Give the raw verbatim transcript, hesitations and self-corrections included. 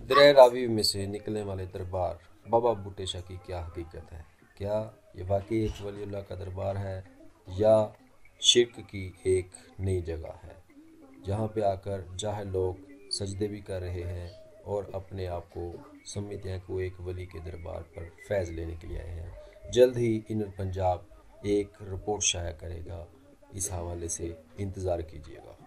दरिया रावी में से निकलने वाले दरबार बाबा बूटे शाह की क्या हकीकत है? क्या ये वाकई एक वलीउल्लाह का दरबार है या शिरक की एक नई जगह है जहाँ पे आकर जाहिल लोग सजदे भी कर रहे हैं और अपने आप को समझते हैं को एक वली के दरबार पर फैज़ लेने के लिए आए हैं। जल्द ही इनर पंजाब एक रिपोर्ट शाया करेगा, इस हवाले से इंतज़ार कीजिएगा।